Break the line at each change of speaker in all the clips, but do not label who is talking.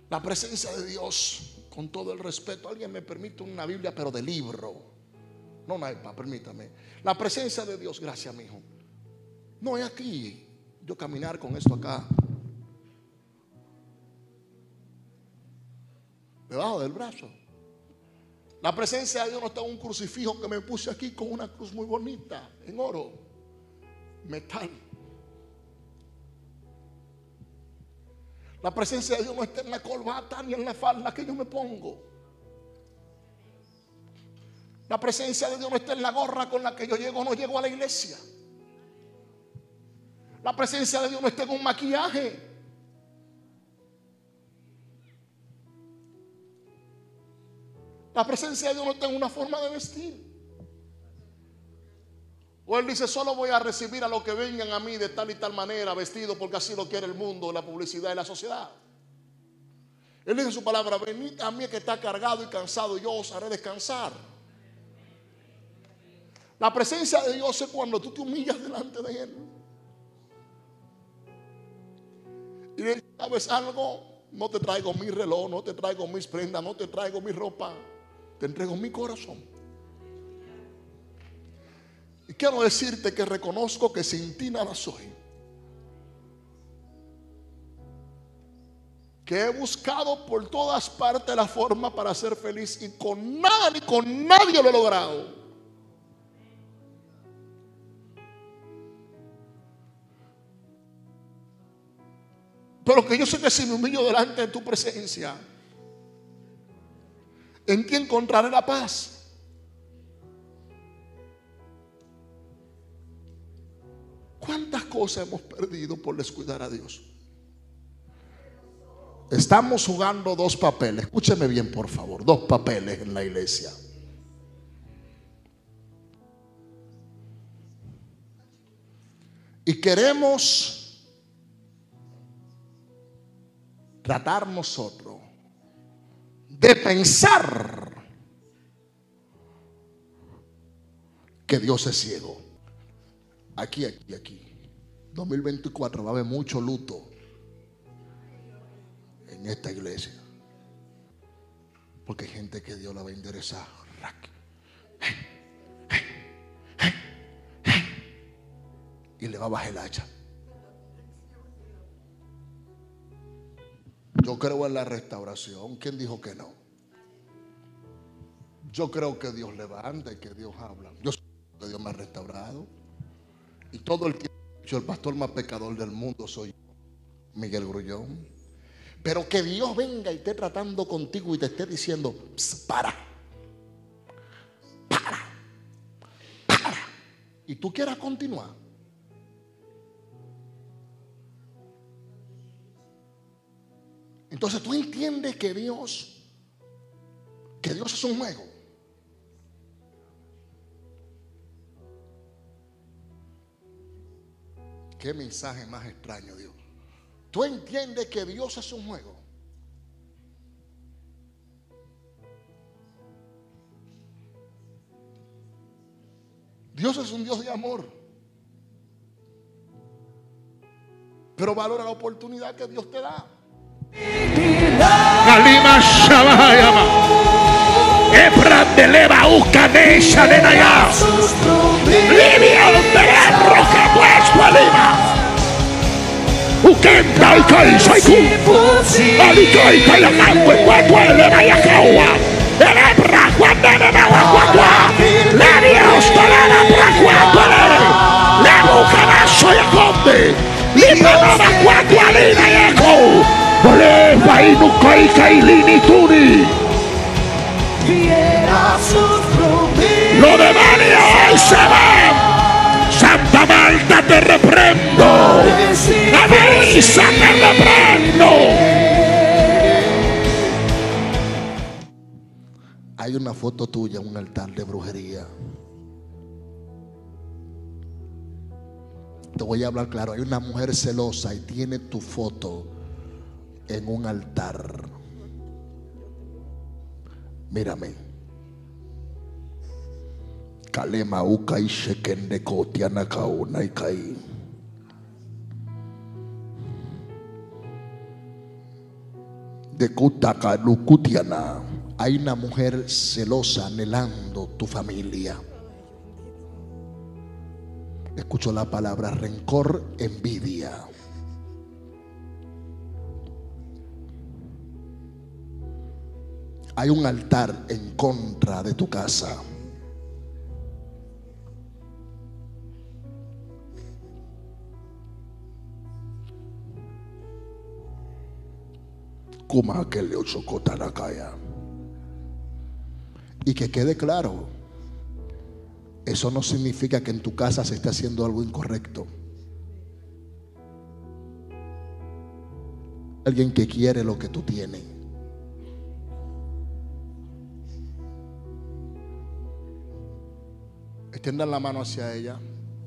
La presencia de Dios, con todo el respeto, alguien me permite una Biblia, pero de libro, no una iPad, permítame. La presencia de Dios, gracias, mi hijo. No es aquí yo caminar con esto acá debajo del brazo. La presencia de Dios no está en un crucifijo que me puse aquí con una cruz muy bonita en oro, metal. La presencia de Dios no está en la corbata ni en la falda que yo me pongo. La presencia de Dios no está en la gorra con la que yo llego o no llego a la iglesia. La presencia de Dios no está en un maquillaje. La presencia de Dios no está en una forma de vestir. O Él dice: solo voy a recibir a los que vengan a mí de tal y tal manera, vestido porque así lo quiere el mundo, la publicidad y la sociedad. Él dice en su palabra: venid a mí que está cargado y cansado, yo os haré descansar. La presencia de Dios es cuando tú te humillas delante de Él y le dices: ¿sabes algo? No te traigo mi reloj, no te traigo mis prendas, no te traigo mi ropa, te entrego mi corazón. Y quiero decirte que reconozco que sin ti nada soy. Que he buscado por todas partes la forma para ser feliz y con nada ni con nadie lo he logrado. Pero que yo sé que si me humillo delante de tu presencia, en ti encontraré la paz. ¿Cuántas cosas hemos perdido por descuidar a Dios? Estamos jugando dos papeles. Escúcheme bien, por favor. Dos papeles en la iglesia. Y queremos tratar nosotros de pensar que Dios es ciego. Aquí. 2024 va a haber mucho luto en esta iglesia, porque hay gente que Dios la va a enderezar y le va a bajar el hacha. Yo creo en la restauración. ¿Quién dijo que no? Yo creo que Dios levanta y que Dios habla. Yo sé que Dios me ha restaurado. Y todo el tiempo he dicho: el pastor más pecador del mundo soy yo, Miguel Grullón. Pero que Dios venga y esté tratando contigo y te esté diciendo: para. Y tú quieras continuar. Entonces tú entiendes que Dios es un juego. Qué mensaje más extraño, Dios. Tú entiendes que Dios es un juego. Dios es un Dios de amor, pero valora la oportunidad que Dios te da.
Galima Shabayama Efran de Leva Ucanesha de Naya Livia de Roca Puesto Lima Ukenta y Kai Saiku Alikai Kayamangue Cuatro de Mayacaua Elebra Guandana Nahuacuatua Larios Talana Pracuatualere Lebucana Soyaconde Lipanaba Cuatualina Yeco Olepa Inukai Kailini Tuni Lo demonios hoy se van. Santa Marta te reprendo. Avisa te reprendo.
Hay una foto tuya en un altar de brujería. Te voy a hablar claro. Hay una mujer celosa y tiene tu foto en un altar. Mírame. Kalema ukai shekende kotiana kauna ikai. de Kutakalukutiana. Hay una mujer celosa anhelando tu familia. Escucho la palabra rencor, envidia. Hay un altar en contra de tu casa. Y que quede claro, eso no significa que en tu casa se esté haciendo algo incorrecto. Alguien que quiere lo que tú tienes. Extiendan la mano hacia ella.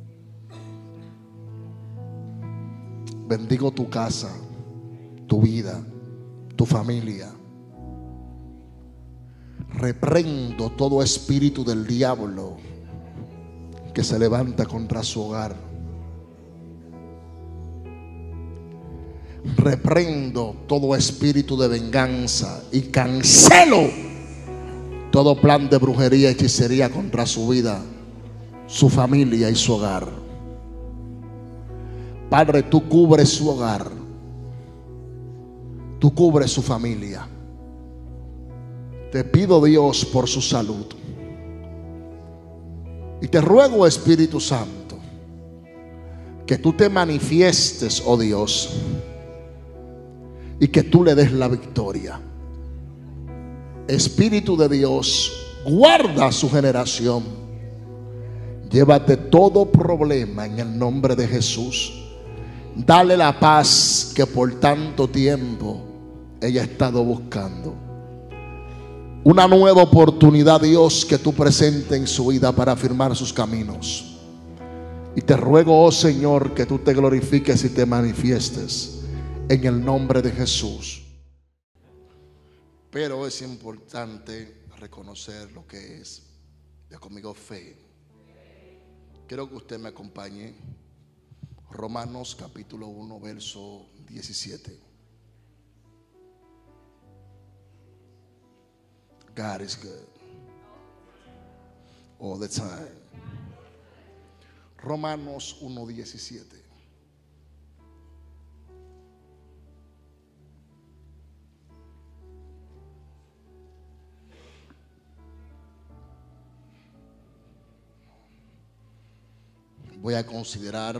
Bendigo tu casa, tu vida, tu familia. Reprendo todo espíritu del diablo que se levanta contra su hogar. Reprendo todo espíritu de venganza y cancelo todo plan de brujería y hechicería contra su vida, su familia y su hogar. Padre, tú cubres su hogar, tú cubres su familia. Te pido, Dios, por su salud. Y te ruego, Espíritu Santo, que tú te manifiestes, oh Dios, y que tú le des la victoria. Espíritu de Dios, guarda su generación. Llévate todo problema en el nombre de Jesús. Dale la paz que por tanto tiempo ella ha estado buscando. Una nueva oportunidad, Dios, que tú presentes en su vida para afirmar sus caminos. Y te ruego, oh Señor, que tú te glorifiques y te manifiestes en el nombre de Jesús. Pero es importante reconocer lo que es, ya conmigo, fe. Quiero que usted me acompañe. Romanos capítulo 1, verso 17. God is good all the time. Romanos 1:17. Voy a considerar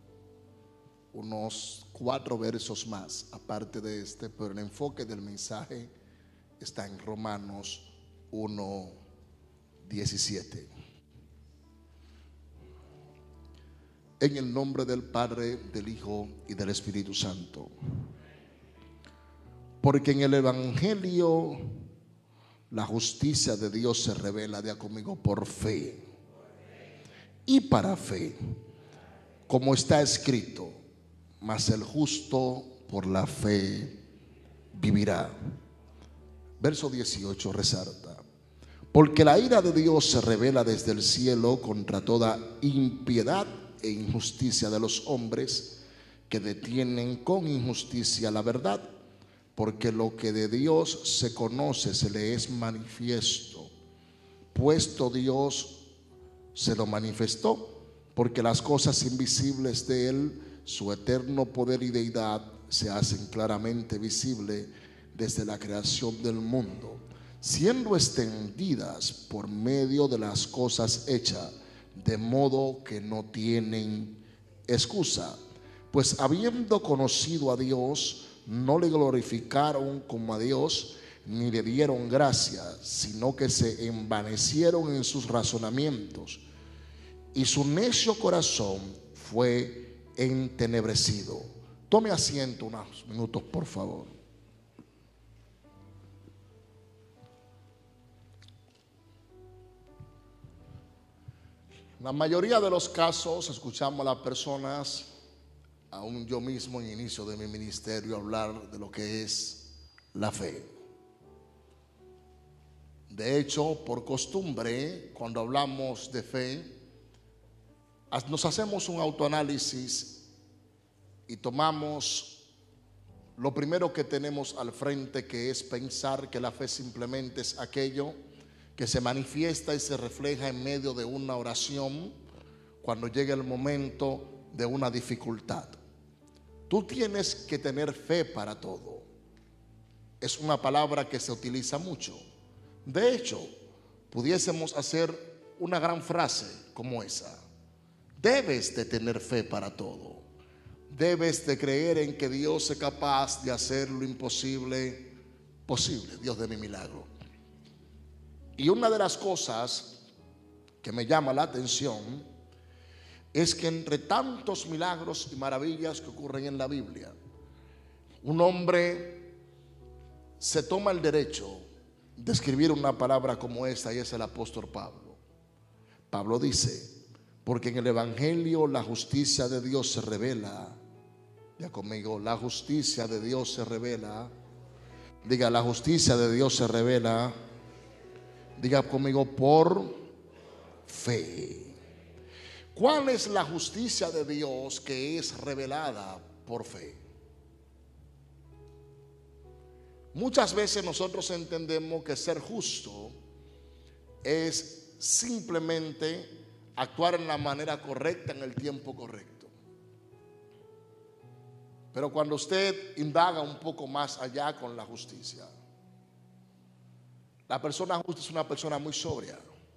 unos 4 versos más aparte de este, pero el enfoque del mensaje está en Romanos 1:17. En el nombre del Padre, del Hijo y del Espíritu Santo. Porque en el Evangelio la justicia de Dios se revela, diga conmigo, por fe y para fe, como está escrito: mas el justo por la fe vivirá. Verso 18 resalta: porque la ira de Dios se revela desde el cielo contra toda impiedad e injusticia de los hombres que detienen con injusticia la verdad. Porque lo que de Dios se conoce se le es manifiesto, puesto Dios se lo manifestó, porque las cosas invisibles de Él, su eterno poder y deidad, se hacen claramente visibles desde la creación del mundo, siendo extendidas por medio de las cosas hechas, de modo que no tienen excusa. Pues habiendo conocido a Dios, no le glorificaron como a Dios, ni le dieron gracia, sino que se envanecieron en sus razonamientos, y su necio corazón fue entenebrecido. Tome asiento unos minutos, por favor. La mayoría de los casos escuchamos a las personas, aún yo mismo en inicio de mi ministerio, hablar de lo que es la fe. De hecho, por costumbre, cuando hablamos de fe, nos hacemos un autoanálisis y tomamos lo primero que tenemos al frente, que es pensar que la fe simplemente es aquello que se manifiesta y se refleja en medio de una oración cuando llega el momento de una dificultad. Tú tienes que tener fe para todo. Es una palabra que se utiliza mucho. De hecho, pudiésemos hacer una gran frase como esa: debes de tener fe para todo. Debes de creer en que Dios es capaz de hacer lo imposible posible, Dios de mi milagro. Y una de las cosas que me llama la atención es que entre tantos milagros y maravillas que ocurren en la Biblia, un hombre se toma el derecho de escribir una palabra como esta, y es el apóstol Pablo. Pablo dice: porque en el Evangelio la justicia de Dios se revela. Ya conmigo, la justicia de Dios se revela. Diga, la justicia de Dios se revela. Diga conmigo, por fe. ¿Cuál es la justicia de Dios que es revelada por fe? Muchas veces nosotros entendemos que ser justo es simplemente actuar en la manera correcta en el tiempo correcto. Pero cuando usted indaga un poco más allá con la justicia, la persona justa es una persona muy sobria.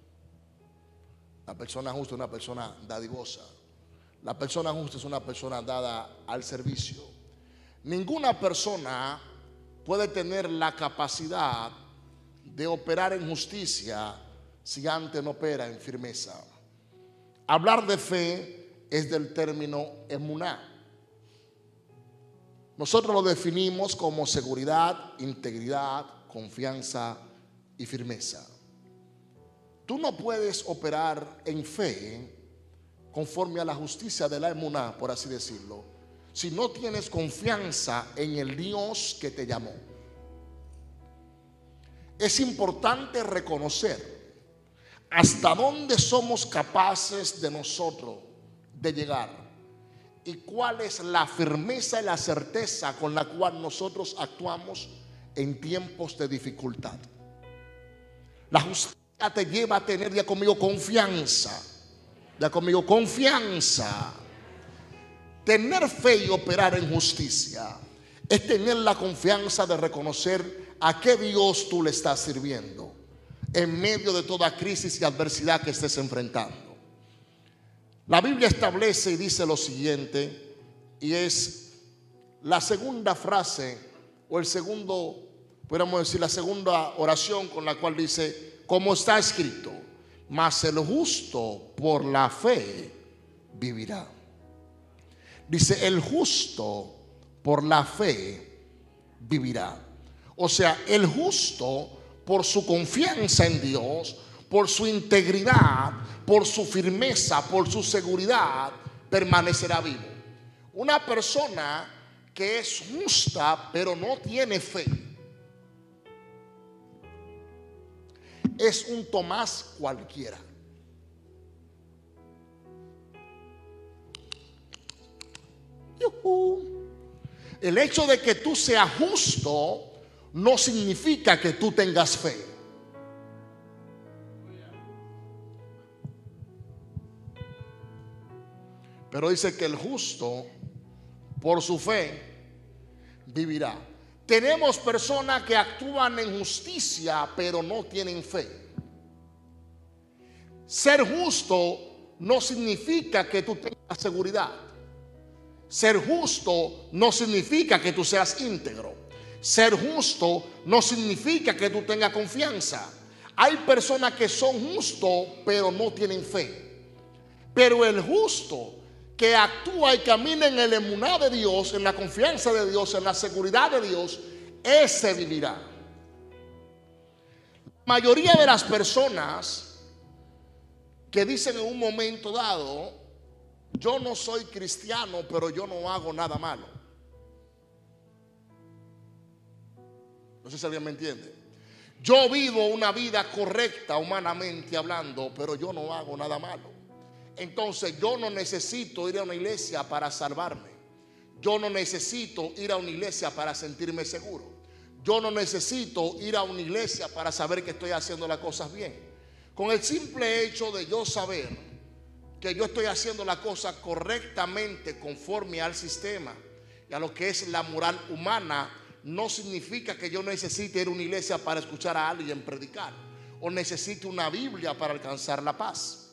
La persona justa es una persona dadivosa. La persona justa es una persona dada al servicio. Ninguna persona puede tener la capacidad de operar en justicia si antes no opera en firmeza. Hablar de fe es del término emuná. Nosotros lo definimos como seguridad, integridad, confianza y firmeza. Tú no puedes operar en fe conforme a la justicia de la emuná, por así decirlo, si no tienes confianza en el Dios que te llamó. Es importante reconocer hasta dónde somos capaces de nosotros de llegar y cuál es la firmeza y la certeza con la cual nosotros actuamos en tiempos de dificultad. La justicia te lleva a tener, ya conmigo, confianza. Ya conmigo, confianza. Tener fe y operar en justicia es tener la confianza de reconocer a qué Dios tú le estás sirviendo en medio de toda crisis y adversidad que estés enfrentando. La Biblia establece y dice lo siguiente, y es la segunda frase, o el segundo, podríamos decir, la segunda oración con la cual dice: como está escrito, mas el justo por la fe vivirá. Dice: el justo por la fe vivirá. O sea, el justo, por su confianza en Dios, por su integridad, por su firmeza, por su seguridad, permanecerá vivo. Una persona que es justa pero no tiene fe es un Tomás cualquiera. El hecho de que tú seas justo no significa que tú tengas fe. Pero dice que el justo por su fe vivirá. Tenemos personas que actúan en justicia pero no tienen fe. Ser justo no significa que tú tengas seguridad. Ser justo no significa que tú seas íntegro. Ser justo no significa que tú tengas confianza. Hay personas que son justos pero no tienen fe. Pero el justo que actúa y camina en el emuná de Dios, en la confianza de Dios, en la seguridad de Dios, ese vivirá. La mayoría de las personas que dicen en un momento dado: yo no soy cristiano, pero yo no hago nada malo. No sé si alguien me entiende. Yo vivo una vida correcta humanamente hablando, pero yo no hago nada malo. Entonces yo no necesito ir a una iglesia para salvarme. Yo no necesito ir a una iglesia para sentirme seguro. Yo no necesito ir a una iglesia para saber que estoy haciendo las cosas bien. Con el simple hecho de yo saber que yo estoy haciendo la cosa correctamente conforme al sistema y a lo que es la moral humana, no significa que yo necesite ir a una iglesia para escuchar a alguien predicar o necesite una Biblia para alcanzar la paz.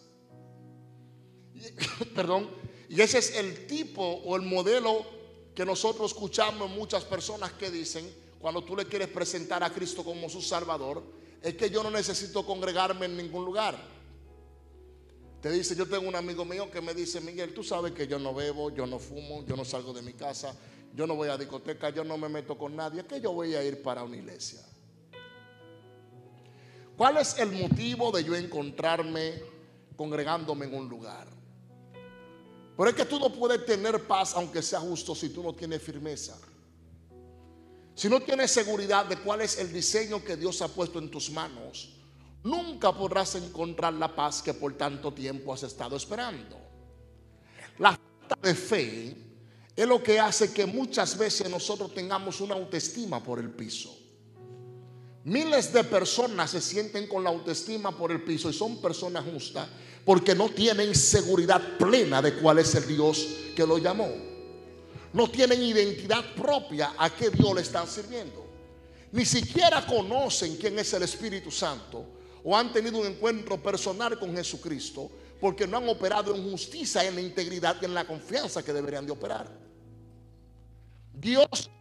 Y ese es el tipo o el modelo que nosotros escuchamos en muchas personas que dicen, cuando tú le quieres presentar a Cristo como su Salvador, es que yo no necesito congregarme en ningún lugar. Te dice, yo tengo un amigo mío que me dice, Miguel, tú sabes que yo no bebo, yo no fumo, yo no salgo de mi casa, yo no voy a discoteca, yo no me meto con nadie, ¿qué yo voy a ir para una iglesia? ¿Cuál es el motivo de yo encontrarme congregándome en un lugar? Pero es que tú no puedes tener paz aunque sea justo si tú no tienes firmeza. Si no tienes seguridad de cuál es el diseño que Dios ha puesto en tus manos, nunca podrás encontrar la paz que por tanto tiempo has estado esperando. La falta de fe es lo que hace que muchas veces nosotros tengamos una autoestima por el piso. Miles de personas se sienten con la autoestima por el piso y son personas justas porque no tienen seguridad plena de cuál es el Dios que lo llamó. No tienen identidad propia a qué Dios le están sirviendo. Ni siquiera conocen quién es el Espíritu Santo o han tenido un encuentro personal con Jesucristo porque no han operado en justicia, en la integridad y en la confianza que deberían de operar. Dios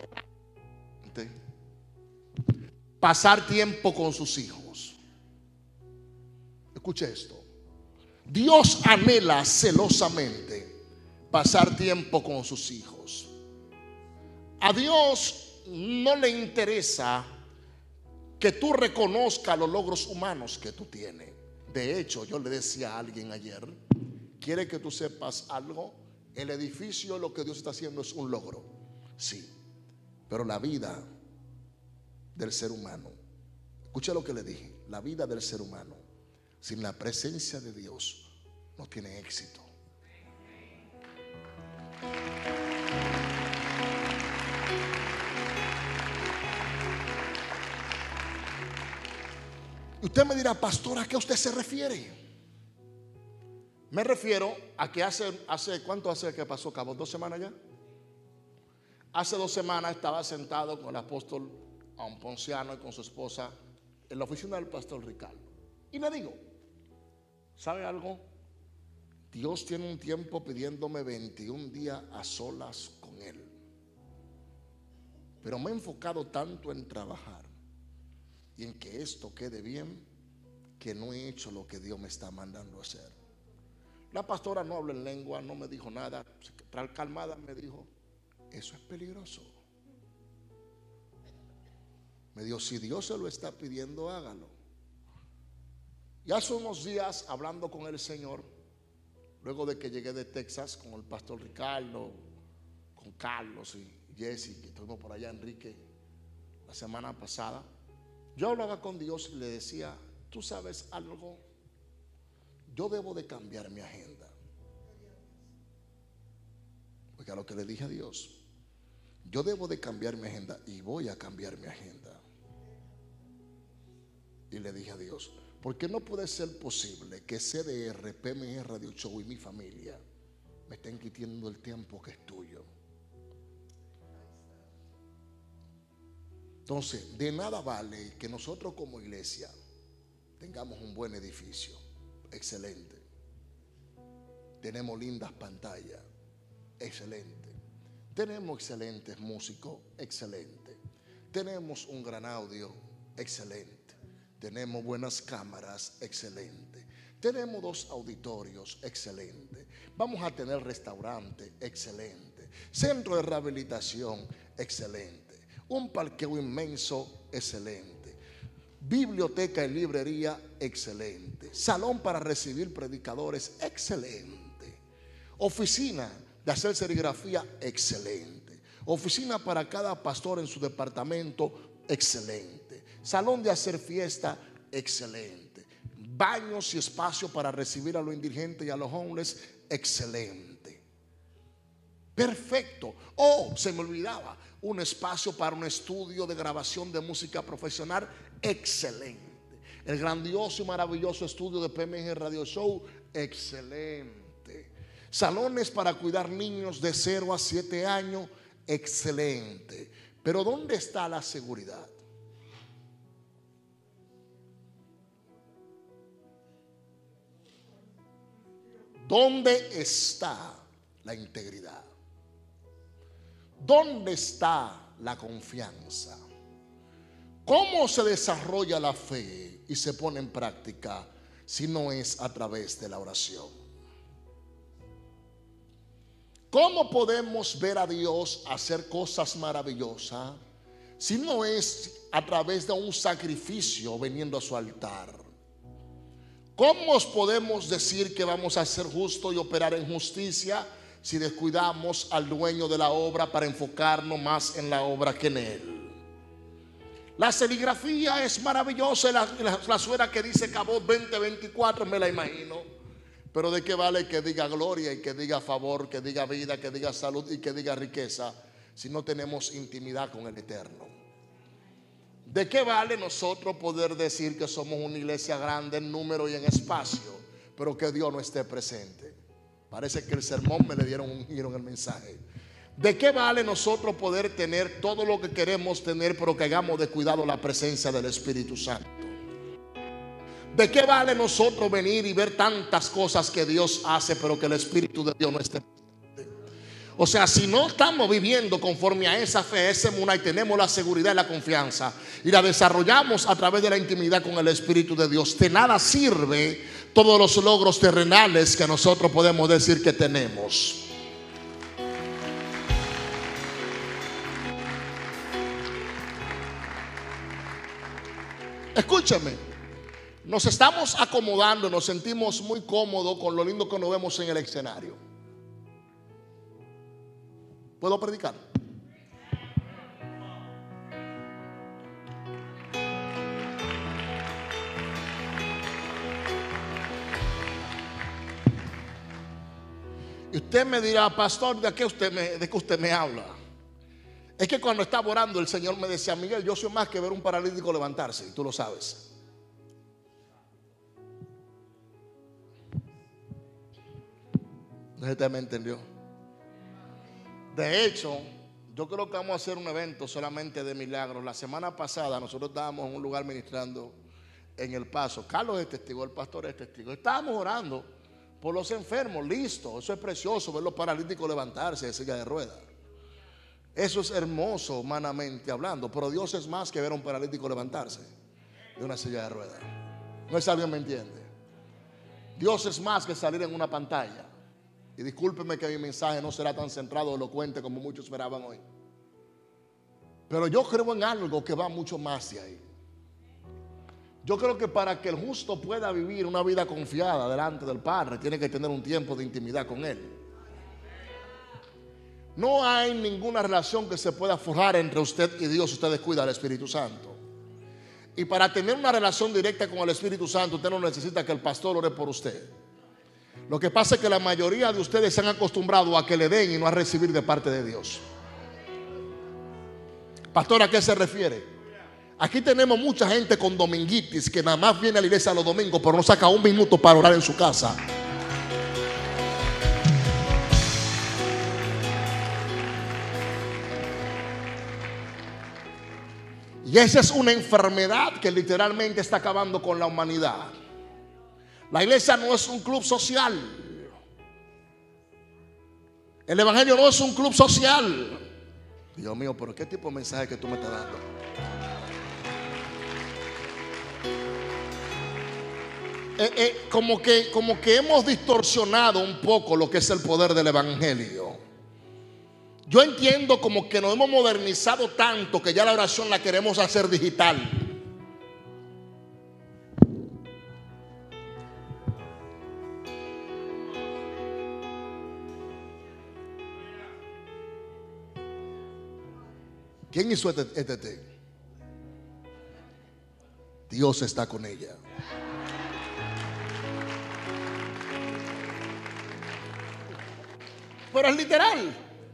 pasar tiempo con sus hijos. Escuche esto. Dios anhela celosamente pasar tiempo con sus hijos. A Dios no le interesa que tú reconozcas los logros humanos que tú tienes. De hecho, yo le decía a alguien ayer, ¿quiere que tú sepas algo? El edificio, lo que Dios está haciendo es un logro. Sí, pero la vida del ser humano, escucha lo que le dije, la vida del ser humano sin la presencia de Dios no tiene éxito. Y usted me dirá, pastor, ¿a qué usted se refiere? Me refiero a que hace ¿cuánto hace que pasó, Cabo? ¿2 semanas ya? Hace 2 semanas estaba sentado con el apóstol Ponciano y con su esposa en la oficina del pastor Ricardo. Y le digo, ¿sabe algo? Dios tiene un tiempo pidiéndome 21 días a solas con Él. Pero me he enfocado tanto en trabajar y en que esto quede bien, que no he hecho lo que Dios me está mandando a hacer. La pastora no habla en lengua, no me dijo nada, calmada me dijo, eso es peligroso. Me dijo, si Dios se lo está pidiendo, hágalo. Y hace unos días, hablando con el Señor, luego de que llegué de Texas con el pastor Ricardo, con Carlos y Jesse, que estuvimos por allá, Enrique, la semana pasada, yo hablaba con Dios y le decía, ¿tú sabes algo? Yo debo de cambiar mi agenda. Porque a lo que le dije a Dios, yo debo de cambiar mi agenda y voy a cambiar mi agenda. Y le dije a Dios, porque no puede ser posible que CDR, PMR, Radio Show y mi familia me estén quitando el tiempo que es tuyo. Entonces, de nada vale que nosotros como iglesia tengamos un buen edificio, excelente. Tenemos lindas pantallas, excelente. Tenemos excelentes músicos, excelente. Tenemos un gran audio, excelente. Tenemos buenas cámaras, excelente. Tenemos 2 auditorios, excelente. Vamos a tener restaurante, excelente. Centro de rehabilitación, excelente. Un parqueo inmenso, excelente. Biblioteca y librería, excelente. Salón para recibir predicadores, excelente. Oficina de hacer serigrafía, excelente. Oficina para cada pastor en su departamento, excelente. Salón de hacer fiesta, excelente. Baños y espacio para recibir a los indigentes y a los homeless, excelente. Perfecto. Oh, se me olvidaba, un espacio para un estudio de grabación de música profesional. Excelente. El grandioso y maravilloso estudio de PMG Radio Show. Excelente. Salones para cuidar niños de 0 a 7 años. Excelente. Pero ¿dónde está la seguridad? ¿Dónde está la integridad? ¿Dónde está la confianza? ¿Cómo se desarrolla la fe y se pone en práctica si no es a través de la oración? ¿Cómo podemos ver a Dios hacer cosas maravillosas si no es a través de un sacrificio viniendo a su altar? ¿Cómo podemos decir que vamos a ser justos y operar en justicia si descuidamos al dueño de la obra para enfocarnos más en la obra que en él? La serigrafía es maravillosa. La suera que dice Cabot 2024 me la imagino. Pero ¿de qué vale que diga gloria y que diga favor, que diga vida, que diga salud y que diga riqueza si no tenemos intimidad con el Eterno? ¿De qué vale nosotros poder decir que somos una iglesia grande en número y en espacio, pero que Dios no esté presente? Parece que el sermón me le dieron un giro en el mensaje. ¿De qué vale nosotros poder tener todo lo que queremos tener, pero que hagamos de cuidado la presencia del Espíritu Santo? ¿De qué vale nosotros venir y ver tantas cosas que Dios hace, pero que el Espíritu de Dios no esté presente? O sea, si no estamos viviendo conforme a esa fe, ese emuná, y tenemos la seguridad y la confianza y la desarrollamos a través de la intimidad con el Espíritu de Dios, de nada sirve todos los logros terrenales que nosotros podemos decir que tenemos. Escúchame, nos estamos acomodando, nos sentimos muy cómodos con lo lindo que nos vemos en el escenario. ¿Puedo predicar? Y usted me dirá, pastor, ¿de qué usted me habla? Es que cuando estaba orando el Señor me decía, Miguel, yo soy más que ver un paralítico levantarse, y tú lo sabes. ¿Usted me entendió? De hecho, yo creo que vamos a hacer un evento solamente de milagros. La semana pasada nosotros estábamos en un lugar ministrando en El Paso. Carlos es testigo, el pastor es testigo. Estábamos orando por los enfermos, listo. Eso es precioso, ver los paralíticos levantarse de silla de ruedas. Eso es hermoso humanamente hablando, pero Dios es más que ver a un paralítico levantarse de una silla de ruedas. No sé si alguien me entiende. Dios es más que salir en una pantalla. Y discúlpeme que mi mensaje no será tan centrado o elocuente como muchos esperaban hoy. Pero yo creo en algo que va mucho más de ahí. Yo creo que para que el justo pueda vivir una vida confiada delante del Padre, tiene que tener un tiempo de intimidad con Él. No hay ninguna relación que se pueda forjar entre usted y Dios si usted descuida al Espíritu Santo. Y para tener una relación directa con el Espíritu Santo, usted no necesita que el pastor ore por usted. Lo que pasa es que la mayoría de ustedes se han acostumbrado a que le den y no a recibir de parte de Dios. Pastor, ¿a qué se refiere? Aquí tenemos mucha gente con dominguitis que nada más viene a la iglesia los domingos, pero no saca un minuto para orar en su casa. Y esa es una enfermedad que literalmente está acabando con la humanidad. La iglesia no es un club social. El evangelio no es un club social. Dios mío, pero ¿qué tipo de mensaje que tú me estás dando? Como que hemos distorsionado un poco lo que es el poder del evangelio. Yo entiendo como que nos hemos modernizado tanto que ya la oración la queremos hacer digital. ¿Quién hizo este té? Dios está con ella. Pero es literal.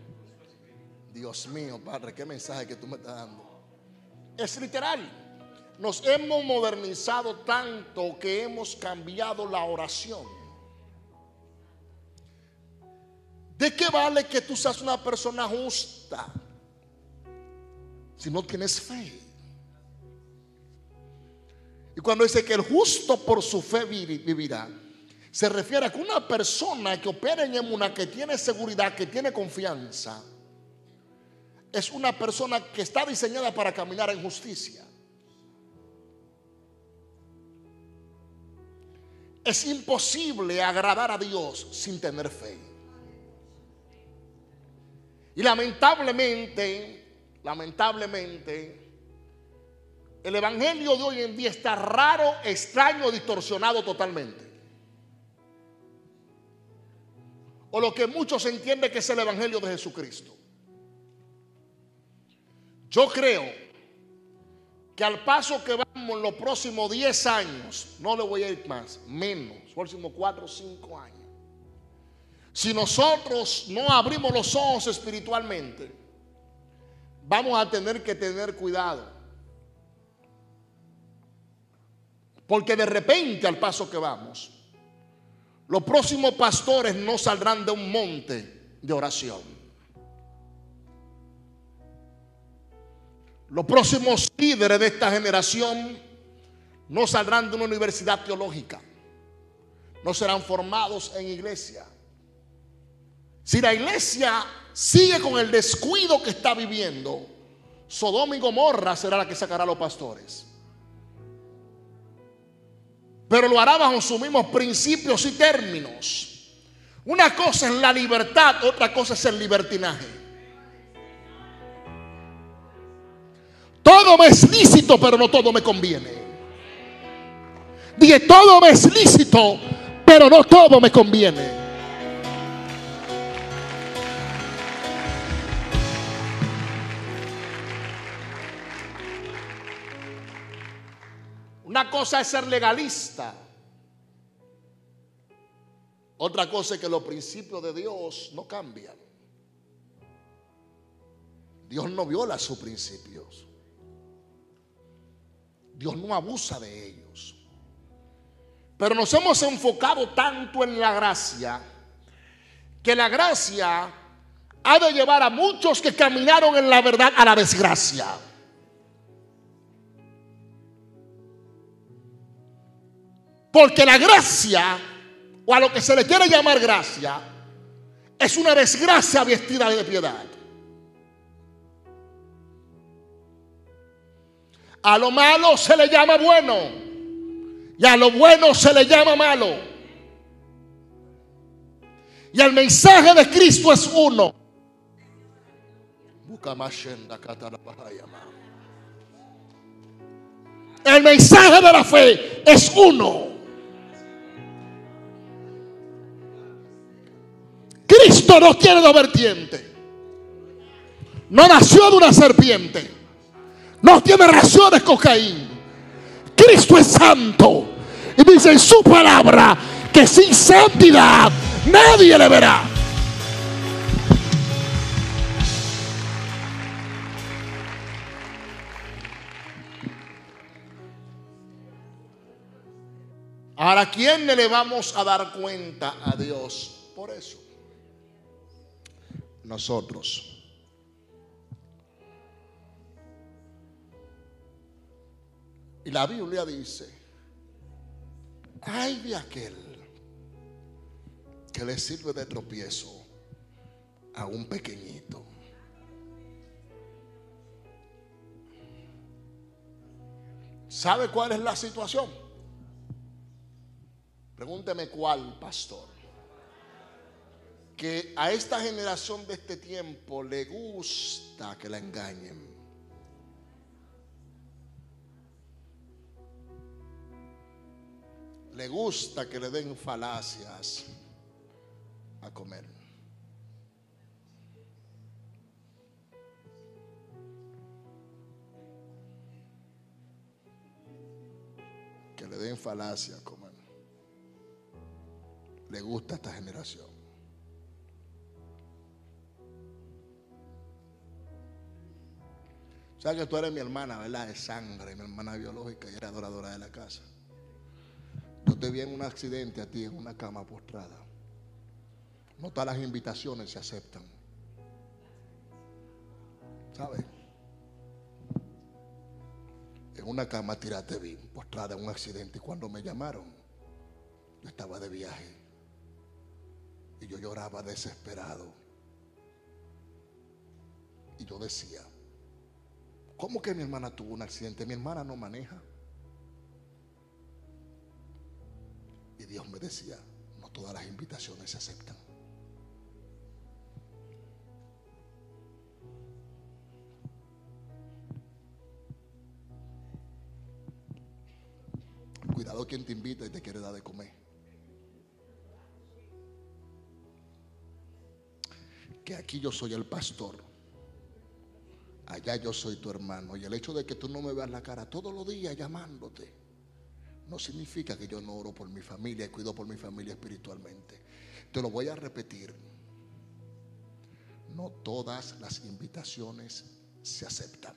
Dios mío, Padre, qué mensaje que tú me estás dando. Es literal. Nos hemos modernizado tanto que hemos cambiado la oración. ¿De qué vale que tú seas una persona justa si no tienes fe? Y cuando dice que el justo por su fe vivirá, se refiere a que una persona que opera en emuná, que tiene seguridad, que tiene confianza, es una persona que está diseñada para caminar en justicia. Es imposible agradar a Dios sin tener fe. Y lamentablemente, el evangelio de hoy en día está raro, extraño, distorsionado totalmente. O lo que muchos entienden que es el evangelio de Jesucristo. Yo creo que al paso que vamos en los próximos 10 años, no le voy a ir más, menos, los próximos 4 o 5 años, si nosotros no abrimos los ojos espiritualmente, vamos a tener que tener cuidado. Porque de repente, al paso que vamos, los próximos pastores no saldrán de un monte de oración. Los próximos líderes de esta generación no saldrán de una universidad teológica. No serán formados en iglesia. Si la iglesia sigue con el descuido que está viviendo, Sodoma y Gomorra será la que sacará a los pastores. Pero lo hará bajo sus mismos principios y términos. Una cosa es la libertad, otra cosa es el libertinaje. Todo me es lícito, pero no todo me conviene. Dije, todo me es lícito, pero no todo me conviene. Una cosa es ser legalista. Otra cosa es que los principios de Dios no cambian. Dios no viola sus principios. Dios no abusa de ellos. Pero nos hemos enfocado tanto en la gracia, que la gracia ha de llevar a muchos que caminaron en la verdad a la desgracia. Porque la gracia, o a lo que se le quiere llamar gracia, es una desgracia vestida de piedad. A lo malo se le llama bueno, y a lo bueno se le llama malo. Y el mensaje de Cristo es uno. El mensaje de la fe es uno. Cristo no tiene dos vertientes. No nació de una serpiente. No tiene razones con Caín. Cristo es santo. Y dice en su palabra que sin santidad nadie le verá. Ahora, ¿a quién le vamos a dar cuenta a Dios por eso? Nosotros. Y la Biblia dice: ay de aquel que le sirve de tropiezo a un pequeñito. ¿Sabe cuál es la situación? Pregúnteme cuál, pastor. Que a esta generación de este tiempo le gusta que la engañen. Le gusta que le den falacias a comer. Que le den falacias a comer. Le gusta a esta generación. Sabes que tú eres mi hermana, ¿verdad? De sangre, mi hermana biológica y era adoradora de la casa. Yo te vi en un accidente a ti en una cama postrada. No todas las invitaciones se aceptan. ¿Sabes? En una cama tirada te vi, postrada en un accidente. Y cuando me llamaron, yo estaba de viaje. Y yo lloraba desesperado. Y yo decía, ¿cómo que mi hermana tuvo un accidente? Mi hermana no maneja. Y Dios me decía, no todas las invitaciones se aceptan. Cuidado quien te invita y te quiere dar de comer. Que aquí yo soy el pastor, allá yo soy tu hermano. Y el hecho de que tú no me veas la cara todos los días llamándote no significa que yo no oro por mi familia y cuido por mi familia espiritualmente. Te lo voy a repetir. No todas las invitaciones se aceptan.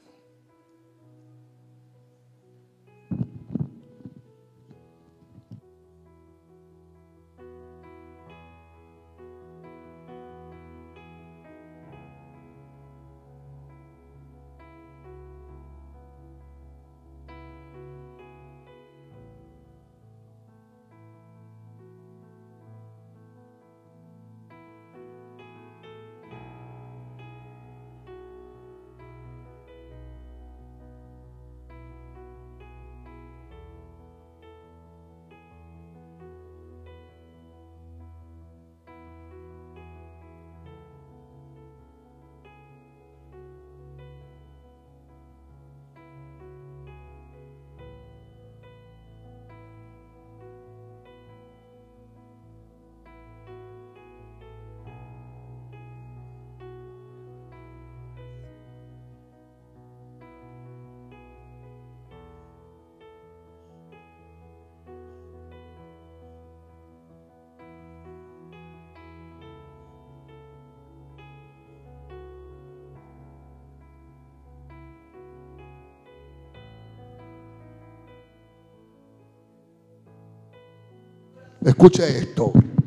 Escuche esto.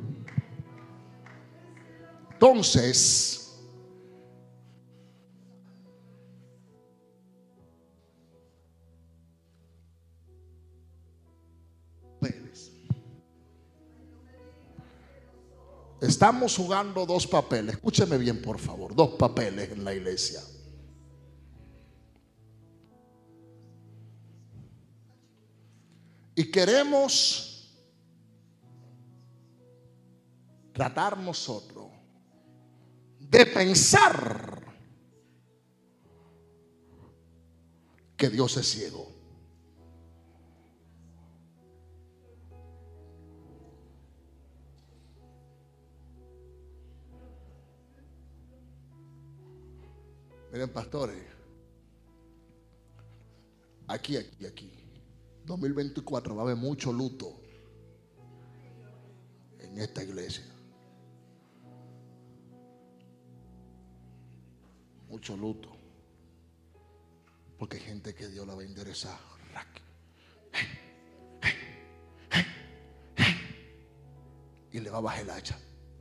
Entonces, estamos jugando dos papeles. Escúcheme bien, por favor. Dos papeles en la iglesia. Y queremos tratar nosotros de pensar que Dios es ciego. Miren, pastores, aquí 2024 va a haber mucho luto en esta iglesia. Mucho luto. Porque hay gente que Dios la va a enderezar. Y le va a bajar el hacha.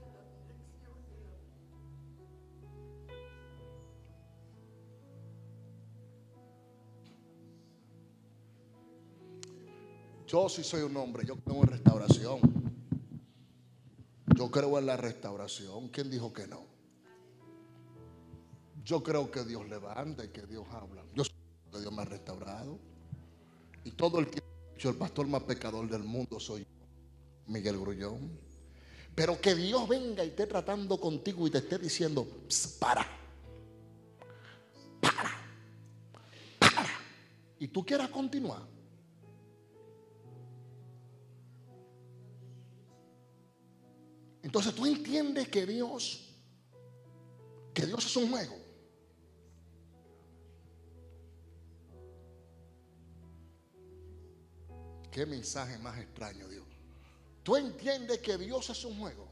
Yo sí soy un hombre, yo creo en restauración. Yo creo en la restauración. ¿Quién dijo que no? Yo creo que Dios levanta y que Dios habla. Yo sé que Dios me ha restaurado. Y todo el que ha dicho el pastor más pecador del mundo soy yo, Miguel Grullón. Pero que Dios venga y esté tratando contigo y te esté diciendo, para. Y tú quieras continuar. Entonces tú entiendes que Dios es un juego. Qué mensaje más extraño, Dios. Tú entiendes que Dios es un juego.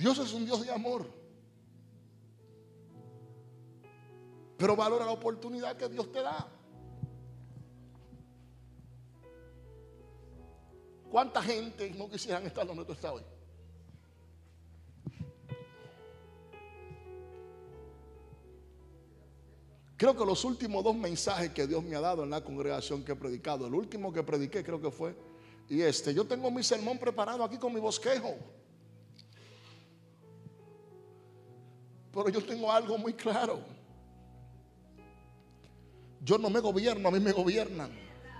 Dios es un Dios de amor. Pero valora la oportunidad que Dios te da. ¿Cuánta gente no quisieran estar donde tú estás hoy? Creo que los últimos 2 mensajes que Dios me ha dado en la congregación que he predicado, el último que prediqué creo que fue, y yo tengo mi sermón preparado aquí con mi bosquejo. Pero yo tengo algo muy claro. Yo no me gobierno, a mí me gobiernan.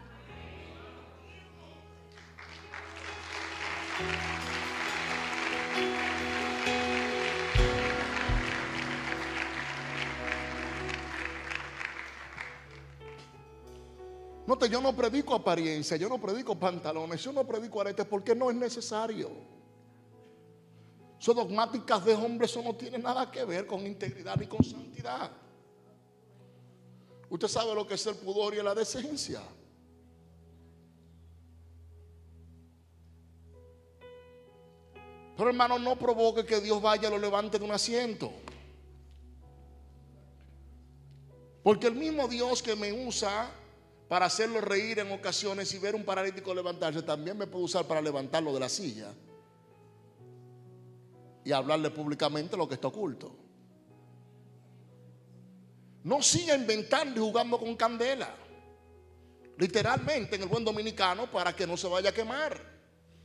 Note, yo no predico apariencia, yo no predico pantalones, yo no predico aretes porque no es necesario. Son dogmáticas de hombres, eso no tiene nada que ver con integridad ni con santidad. Usted sabe lo que es el pudor y la decencia. Pero hermano, no provoque que Dios vaya y lo levante de un asiento. Porque el mismo Dios que me usa para hacerlo reír en ocasiones y ver un paralítico levantarse, también me puede usar para levantarlo de la silla y hablarle públicamente lo que está oculto. No siga inventando y jugando con candela, literalmente en el buen dominicano, para que no se vaya a quemar.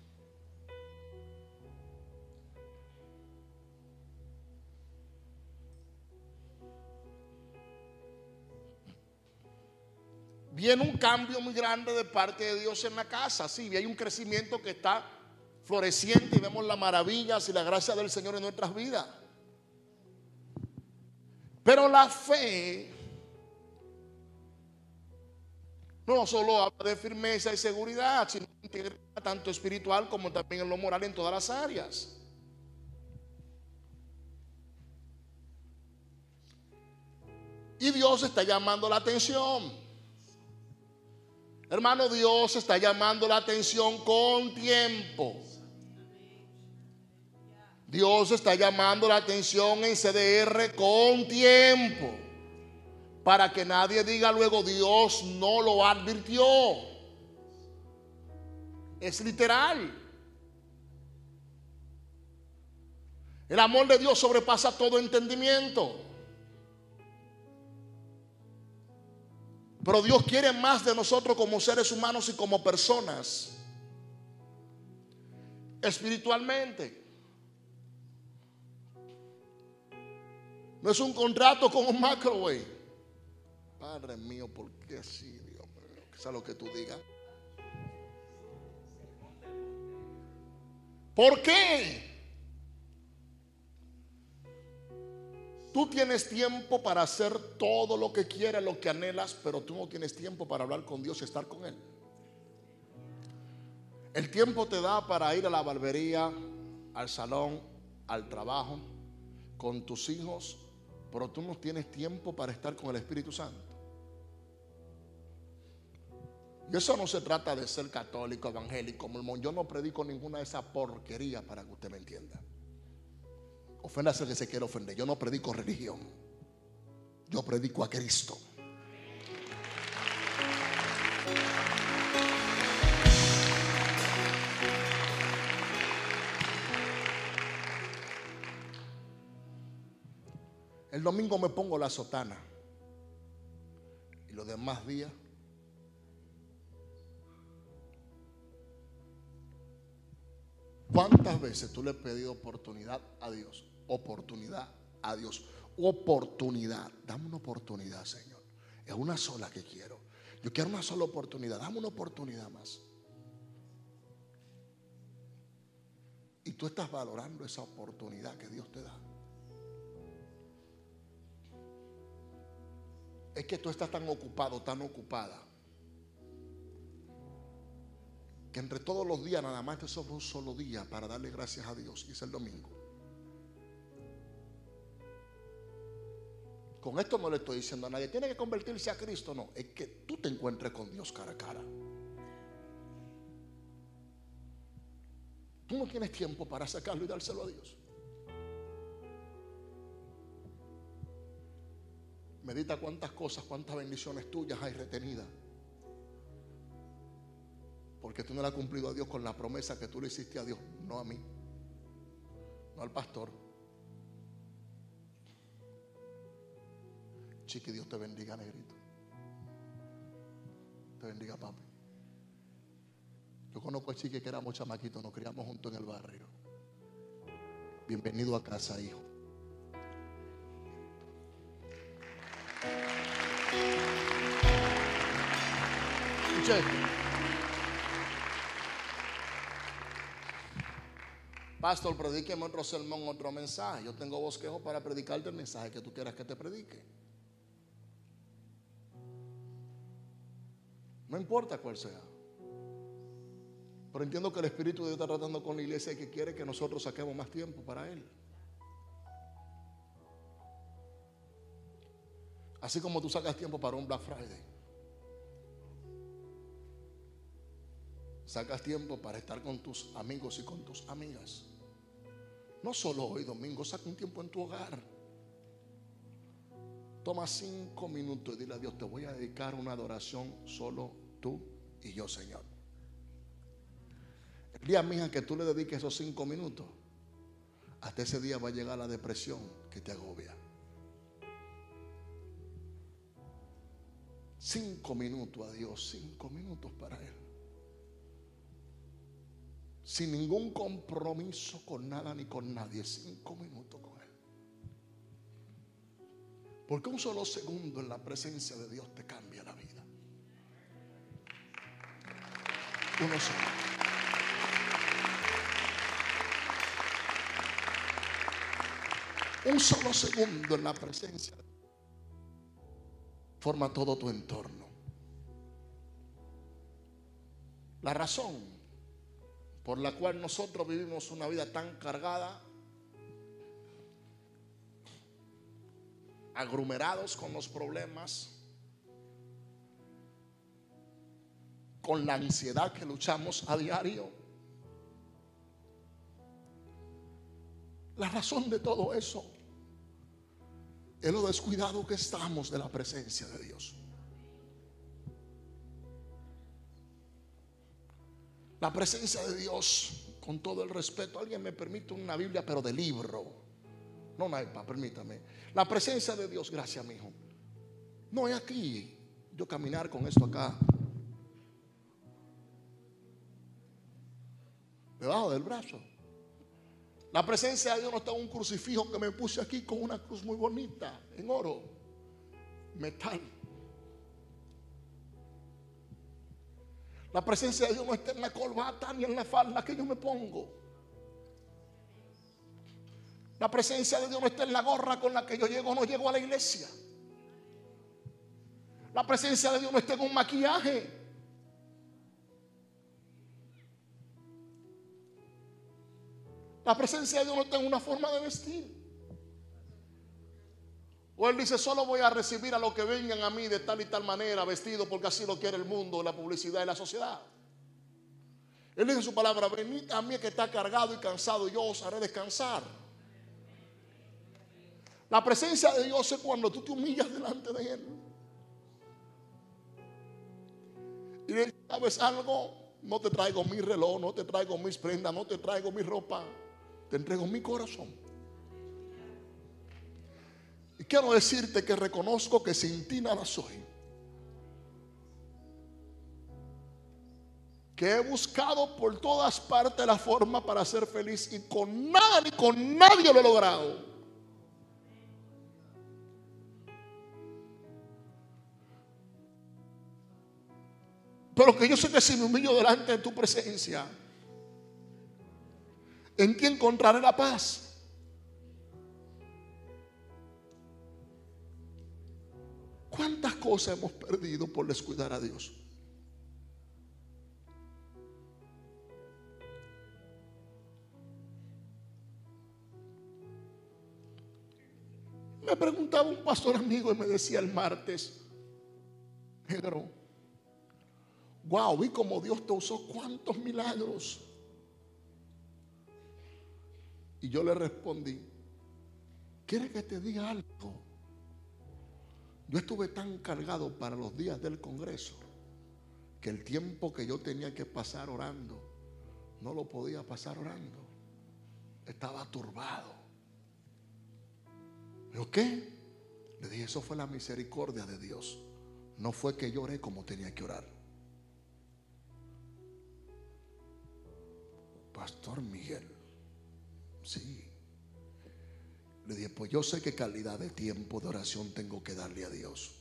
Viene un cambio muy grande de parte de Dios en la casa. Sí, hay un crecimiento que está floreciente y vemos las maravillas y la gracia del Señor en nuestras vidas. Pero la fe no solo habla de firmeza y seguridad, sino de integridad tanto espiritual como también en lo moral en todas las áreas. Y Dios está llamando la atención. Hermano, Dios está llamando la atención con tiempo. Dios está llamando la atención en CDR con tiempo, para que nadie diga luego Dios no lo advirtió. Es literal. El amor de Dios sobrepasa todo entendimiento. Pero Dios quiere más de nosotros como seres humanos y como personas, espiritualmente. No es un contrato con un microwave. Padre mío, ¿por qué así, Dios mío? ¿Qué es lo que tú digas? ¿Por qué? Tú tienes tiempo para hacer todo lo que quieras, lo que anhelas, pero tú no tienes tiempo para hablar con Dios y estar con Él. El tiempo te da para ir a la barbería, al salón, al trabajo, con tus hijos, pero tú no tienes tiempo para estar con el Espíritu Santo. Y eso no se trata de ser católico, evangélico, mormón. Yo no predico ninguna de esas porquerías, para que usted me entienda. Oféndase que se quiere ofender. Yo no predico religión, yo predico a Cristo. El domingo me pongo la sotana y los demás días ¿cuántas veces tú le has pedido oportunidad a Dios? Oportunidad a Dios. Oportunidad. Dame una oportunidad, Señor. Es una sola que quiero. Yo quiero una sola oportunidad. Dame una oportunidad más. Y tú estás valorando esa oportunidad que Dios te da. Es que tú estás tan ocupado, tan ocupada, que entre todos los días nada más te sobra un solo día para darle gracias a Dios, y es el domingo. Con esto no le estoy diciendo a nadie tiene que convertirse a Cristo, no, es que tú te encuentres con Dios cara a cara. Tú no tienes tiempo para sacarlo y dárselo a Dios. Medita cuántas cosas, cuántas bendiciones tuyas hay retenidas. Porque tú no le has cumplido a Dios con la promesa que tú le hiciste a Dios, no a mí, no al pastor. Chiqui, Dios te bendiga, negrito. Te bendiga, papi. Yo conozco a Chiqui que éramos chamaquitos, nos criamos juntos en el barrio. Bienvenido a casa, hijo. Escuche esto. Pastor, predíqueme otro sermón, otro mensaje. Yo tengo bosquejo para predicarte el mensaje que tú quieras que te predique. No importa cuál sea. Pero entiendo que el Espíritu de Dios está tratando con la iglesia y que quiere que nosotros saquemos más tiempo para Él. Así como tú sacas tiempo para un Black Friday. Sacas tiempo para estar con tus amigos y con tus amigas. No solo hoy domingo, saca un tiempo en tu hogar. Toma 5 minutos y dile a Dios, te voy a dedicar una adoración solo tú y yo, Señor. El día, mija, que tú le dediques esos 5 minutos, hasta ese día va a llegar la depresión que te agobia. 5 minutos a Dios, 5 minutos para Él. Sin ningún compromiso con nada ni con nadie. 5 minutos con Él. Porque un solo segundo en la presencia de Dios te cambia la vida. Uno solo. Un solo segundo en la presencia de Dios forma todo tu entorno. La razón por la cual nosotros vivimos una vida tan cargada, aglomerados con los problemas, con la ansiedad que luchamos a diario. La razón de todo eso es lo descuidado que estamos de la presencia de Dios. La presencia de Dios, con todo el respeto, alguien me permite una Biblia, pero de libro, no una iPad, permítame. La presencia de Dios, gracias, mi hijo. No es aquí, yo caminar con esto acá, debajo del brazo. La presencia de Dios no está en un crucifijo que me puse aquí con una cruz muy bonita, en oro, metal. La presencia de Dios no está en la corbata ni en la falda que yo me pongo. La presencia de Dios no está en la gorra con la que yo llego o no llego a la iglesia. La presencia de Dios no está en un maquillaje. La presencia de Dios no está en una forma de vestir. O Él dice, solo voy a recibir a los que vengan a mí de tal y tal manera, vestido porque así lo quiere el mundo, la publicidad y la sociedad. Él dice en su palabra, venid a mí que está cargado y cansado, y yo os haré descansar. La presencia de Dios es cuando tú te humillas delante de Él. Y le dices, ¿sabes algo? No te traigo mi reloj, no te traigo mis prendas, no te traigo mi ropa. Te entrego mi corazón. Y quiero decirte que reconozco que sin ti nada soy. Que he buscado por todas partes la forma para ser feliz y con nada ni con nadie lo he logrado. Pero que yo sé que si me humillo delante de tu presencia, en ti encontraré la paz. ¿Cuántas cosas hemos perdido por descuidar a Dios? Me preguntaba un pastor amigo y me decía el martes, negro, wow, vi como Dios te usó, cuántos milagros. Y yo le respondí, ¿quieres que te diga algo? Yo estuve tan cargado para los días del Congreso que el tiempo que yo tenía que pasar orando, no lo podía pasar orando. Estaba turbado. ¿Pero qué? Le dije, eso fue la misericordia de Dios. No fue que yo oré como tenía que orar. Pastor Miguel, sí. Le dije, pues yo sé qué calidad de tiempo de oración tengo que darle a Dios.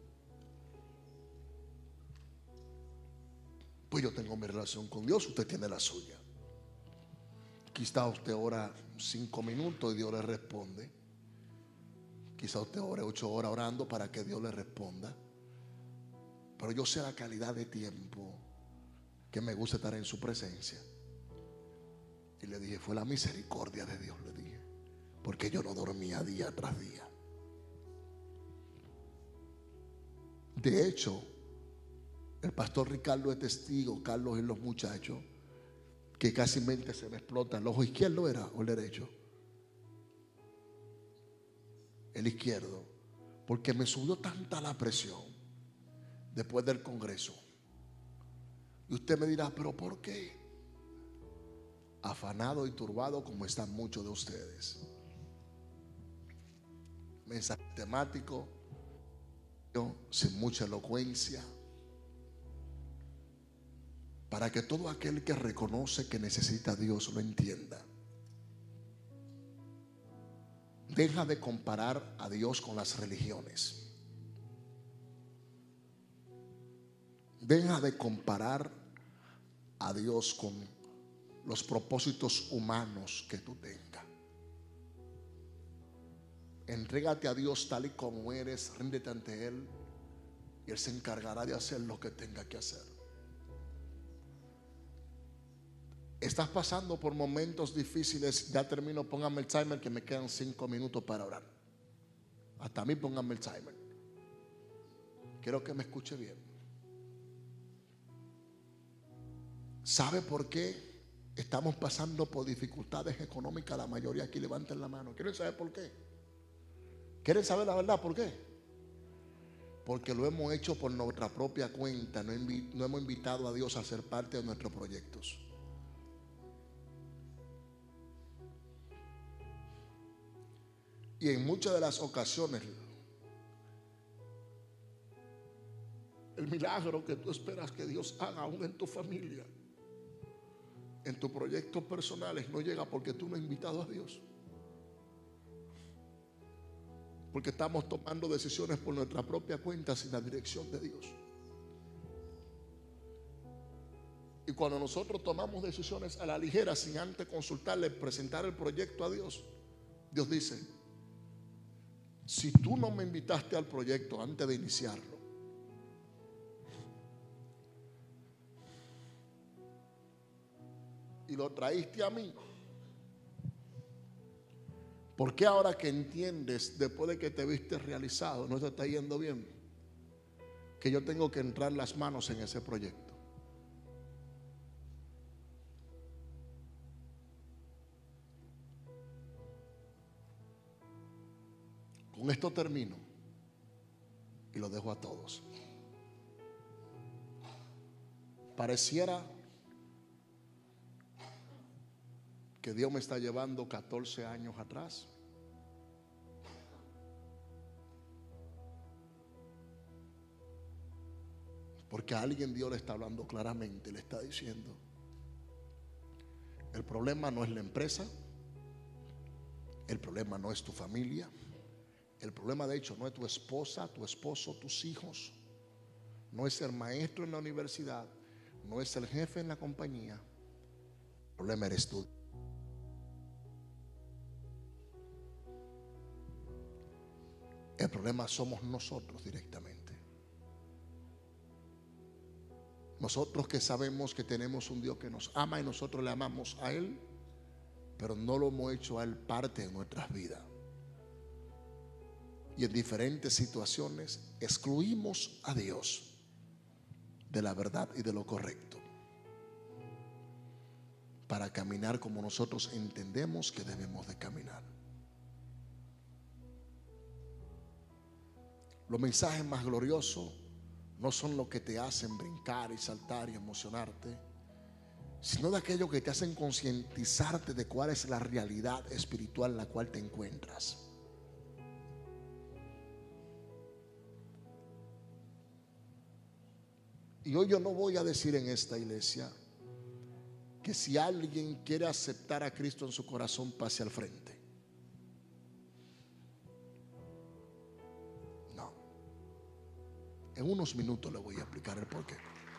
Pues yo tengo mi relación con Dios, usted tiene la suya. Quizá usted ora 5 minutos y Dios le responde. Quizá usted ore 8 horas orando para que Dios le responda. Pero yo sé la calidad de tiempo que me gusta estar en su presencia. Y le dije, fue la misericordia de Dios, le dije, porque yo no dormía día tras día. De hecho, el pastor Ricardo es testigo, Carlos y los muchachos, que casi mente se me explota. ¿El ojo izquierdo era o el derecho? El izquierdo. Porque me subió tanta la presión después del Congreso. Y usted me dirá, ¿pero por qué? Afanado y turbado como están muchos de ustedes. Mensaje temático, sin mucha elocuencia, para que todo aquel que reconoce que necesita a Dios lo entienda. Deja de comparar a Dios con las religiones. Deja de comparar a Dios con los propósitos humanos que tú tengas. Entrégate a Dios tal y como eres, ríndete ante Él y Él se encargará de hacer lo que tenga que hacer. Estás pasando por momentos difíciles. Ya termino, póngame el timer que me quedan 5 minutos para orar. Hasta a mí póngame el timer. Quiero que me escuche bien. ¿Sabe por qué estamos pasando por dificultades económicas? La mayoría aquí levanten la mano. ¿Quieren saber por qué? ¿Quieren saber la verdad por qué? Porque lo hemos hecho por nuestra propia cuenta. No hemos invitado a Dios a ser parte de nuestros proyectos. Y en muchas de las ocasiones, el milagro que tú esperas que Dios haga aún en tu familia, en tus proyectos personales, no llega porque tú no has invitado a Dios. Porque estamos tomando decisiones por nuestra propia cuenta sin la dirección de Dios. Y cuando nosotros tomamos decisiones a la ligera, sin antes consultarle, presentar el proyecto a Dios, Dios dice, si tú no me invitaste al proyecto antes de iniciarlo, y lo traíste a mí, ¿por qué ahora que entiendes, después de que te viste realizado, no te está yendo bien, que yo tengo que entrar las manos en ese proyecto? Con esto termino y lo dejo a todos. Pareciera que Dios me está llevando 14 años atrás. Porque a alguien Dios le está hablando claramente, le está diciendo, el problema no es la empresa, el problema no es tu familia, el problema de hecho no es tu esposa, tu esposo, tus hijos, no es el maestro en la universidad, no es el jefe en la compañía, el problema eres tú. El problema somos nosotros directamente. Nosotros que sabemos que tenemos un Dios que nos ama y nosotros le amamos a Él, pero no lo hemos hecho a Él parte de nuestras vidas. Y en diferentes situaciones excluimos a Dios de la verdad y de lo correcto para caminar como nosotros entendemos que debemos de caminar. Los mensajes más gloriosos no son los que te hacen brincar y saltar y emocionarte, sino de aquellos que te hacen concientizarte de cuál es la realidad espiritual en la cual te encuentras. Y hoy yo no voy a decir en esta iglesia que si alguien quiere aceptar a Cristo en su corazón, pase al frente. No. En unos minutos le voy a explicar el porqué.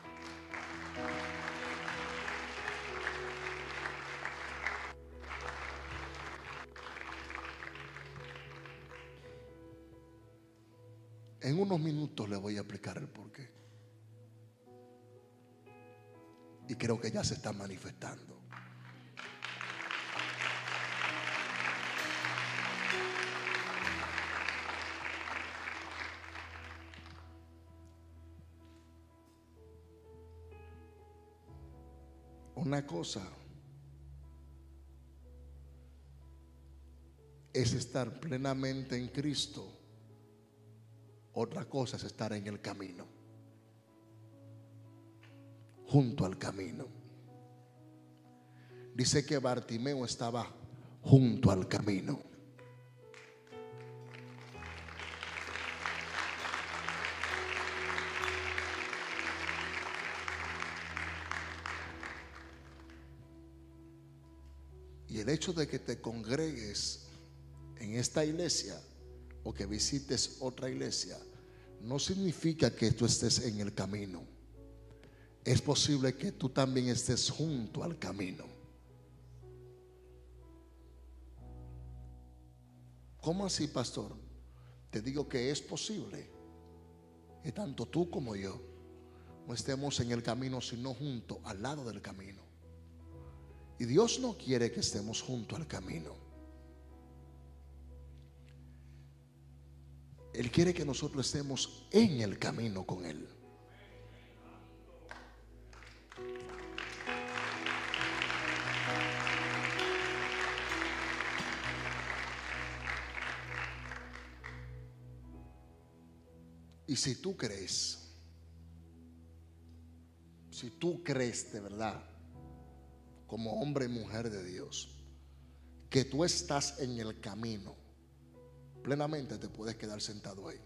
En unos minutos le voy a explicar el porqué. Y creo que ya se está manifestando. Una cosa es estar plenamente en Cristo. Otra cosa es estar en el camino, junto al camino. Dice que Bartimeo estaba junto al camino. Y el hecho de que te congregues en esta iglesia o que visites otra iglesia no significa que tú estés en el camino. Es posible que tú también estés junto al camino. ¿Cómo así, pastor? Te digo que es posible que tanto tú como yo no estemos en el camino, sino junto al lado del camino. Y Dios no quiere que estemos junto al camino. Él quiere que nosotros estemos en el camino con Él. Y si tú crees de verdad, como hombre y mujer de Dios, que tú estás en el camino, plenamente te puedes quedar sentado ahí.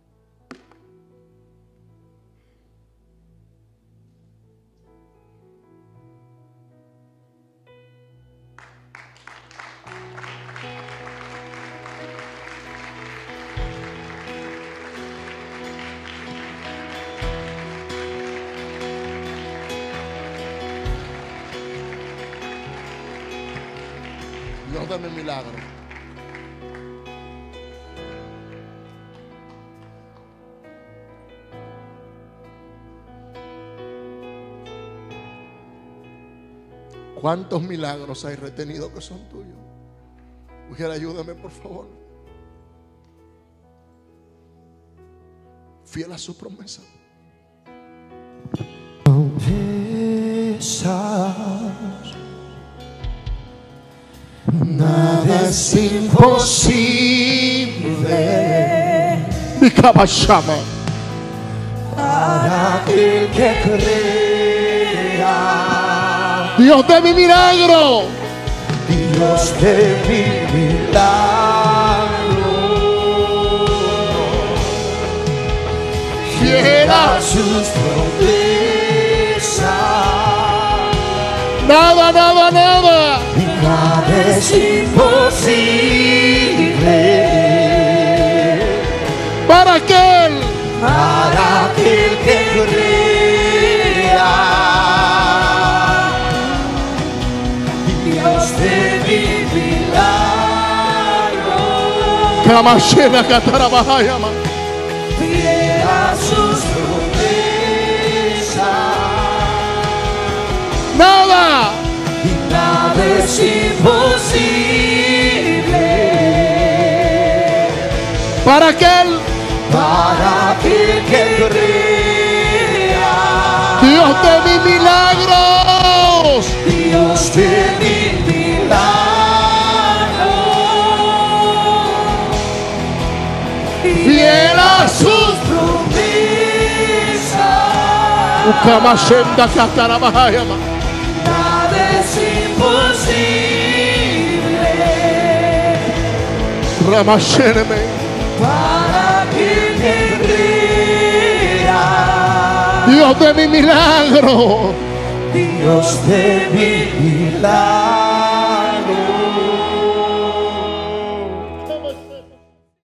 Dios, dame un milagro. ¿Cuántos milagros hay retenidos que son tuyos? Mujer, ayúdame por favor. Fiel a su promesa. Nada es imposible. Mi caballama. Para aquel que crea. Dios de mi milagro. Dios de mi milagro. Fiel a sus promesas. Nada, nada, nada. Nada es imposible. Para aquel que crea. Dios de mi milagro. Kamashena Katarabahayama. Fiel a sus promesas. Nada. Nada es imposible. Para aquel que crea. Dios de mis milagros. Dios de mis milagros. Fiel a
sus promesas.
Ukamashenda katarabahayama.
Nada es imposible
Ramasheneme.
para aquel que crea.
Dios de mi milagro.
Dios de mi milagro.